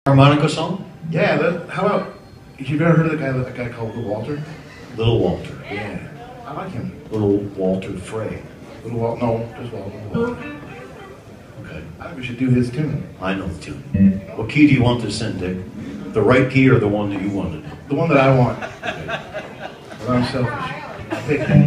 Harmonica song? Yeah, how about, you've ever heard of that guy called Little Walter? Little Walter. Yeah, I like him. Little Walter Frey. Little Walter, no, just Walter. Okay. I think we should do his tune. I know the tune. What key do you want this in, Dick? The right key or the one that you wanted? The one that I want. Okay. But I'm selfish. I'll take it.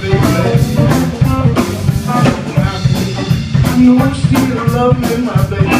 You still love me, my baby.